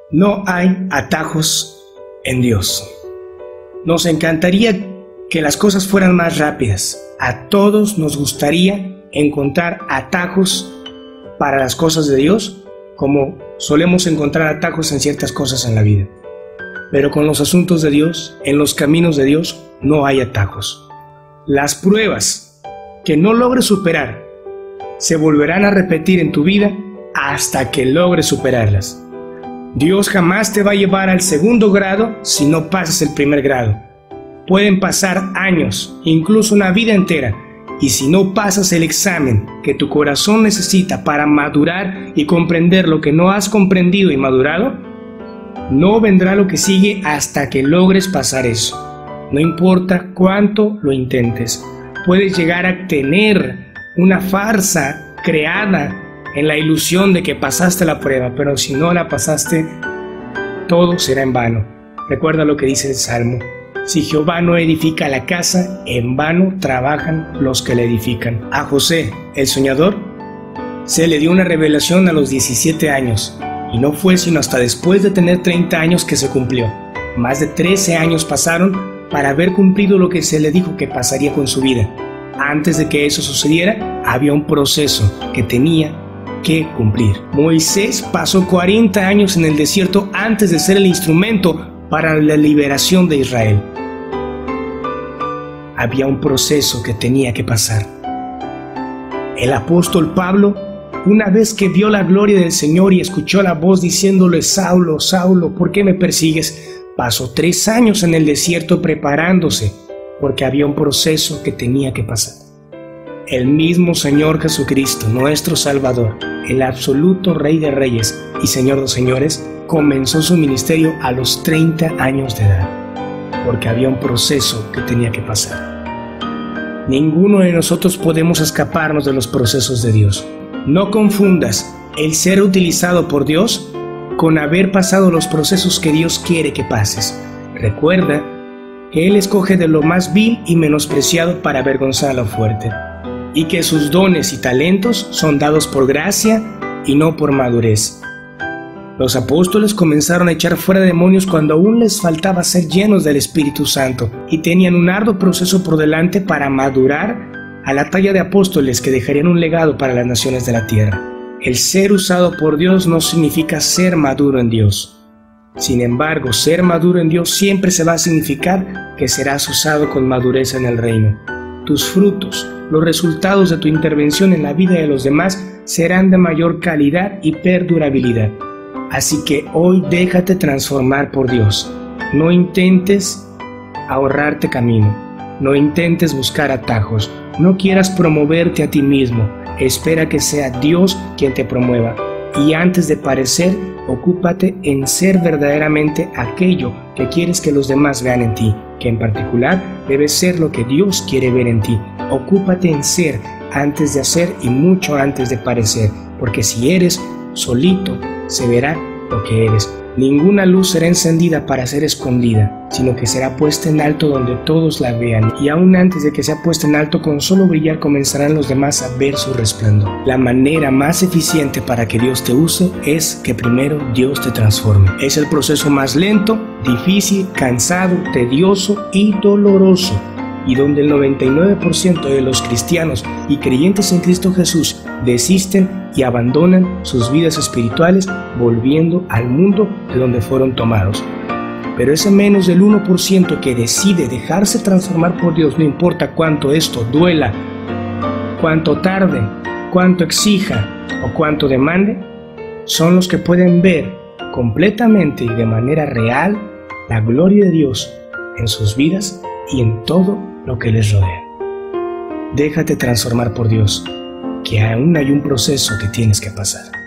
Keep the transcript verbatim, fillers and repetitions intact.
No hay atajos en Dios. Nos encantaría que las cosas fueran más rápidas. A todos nos gustaría encontrar atajos para las cosas de Dios, como solemos encontrar atajos en ciertas cosas en la vida. Pero con los asuntos de Dios, en los caminos de Dios, no hay atajos. Las pruebas que no logres superar se volverán a repetir en tu vida hasta que logres superarlas. Dios jamás te va a llevar al segundo grado si no pasas el primer grado. Pueden pasar años, incluso una vida entera, y si no pasas el examen que tu corazón necesita para madurar y comprender lo que no has comprendido y madurado, no vendrá lo que sigue hasta que logres pasar eso. No importa cuánto lo intentes, puedes llegar a tener una farsa creada en la ilusión de que pasaste la prueba, pero si no la pasaste, todo será en vano. Recuerda lo que dice el Salmo: si Jehová no edifica la casa, en vano trabajan los que la edifican. A José, el soñador, se le dio una revelación a los diecisiete años, y no fue sino hasta después de tener treinta años que se cumplió. Más de trece años pasaron para haber cumplido lo que se le dijo que pasaría con su vida. Antes de que eso sucediera, había un proceso que tenía que cumplir. Moisés pasó cuarenta años en el desierto antes de ser el instrumento para la liberación de Israel. Había un proceso que tenía que pasar. El apóstol Pablo, una vez que vio la gloria del Señor y escuchó la voz diciéndole: Saulo, Saulo, ¿por qué me persigues?, pasó tres años en el desierto preparándose, porque había un proceso que tenía que pasar. El mismo Señor Jesucristo, nuestro Salvador, el absoluto Rey de Reyes y Señor de Señores, comenzó su ministerio a los treinta años de edad, porque había un proceso que tenía que pasar. Ninguno de nosotros podemos escaparnos de los procesos de Dios. No confundas el ser utilizado por Dios con haber pasado los procesos que Dios quiere que pases. Recuerda que Él escoge de lo más vil y menospreciado para avergonzar a lo fuerte, y que sus dones y talentos son dados por gracia y no por madurez. Los apóstoles comenzaron a echar fuera demonios cuando aún les faltaba ser llenos del Espíritu Santo, y tenían un arduo proceso por delante para madurar a la talla de apóstoles que dejarían un legado para las naciones de la tierra. El ser usado por Dios no significa ser maduro en Dios. Sin embargo, ser maduro en Dios siempre se va a significar que serás usado con madurez en el reino. Tus frutos, los resultados de tu intervención en la vida de los demás serán de mayor calidad y perdurabilidad. Así que hoy déjate transformar por Dios. No intentes ahorrarte camino. No intentes buscar atajos. No quieras promoverte a ti mismo. Espera que sea Dios quien te promueva. Y antes de parecer, ocúpate en ser verdaderamente aquello que quieres que los demás vean en ti, que en particular debe ser lo que Dios quiere ver en ti. Ocúpate en ser antes de hacer y mucho antes de parecer, porque si eres solito, se verá lo que eres. Ninguna luz será encendida para ser escondida, sino que será puesta en alto donde todos la vean, y aún antes de que sea puesta en alto, con solo brillar comenzarán los demás a ver su resplandor. La manera más eficiente para que Dios te use es que primero Dios te transforme. Es el proceso más lento, difícil, cansado, tedioso y doloroso, y donde el noventa y nueve por ciento de los cristianos y creyentes en Cristo Jesús desisten y abandonan sus vidas espirituales, volviendo al mundo de donde fueron tomados. Pero ese menos del uno por ciento que decide dejarse transformar por Dios, no importa cuánto esto duela, cuánto tarde, cuánto exija o cuánto demande, son los que pueden ver completamente y de manera real la gloria de Dios en sus vidas y en todo lo que les rodea. Déjate transformar por Dios, que aún hay un proceso que tienes que pasar.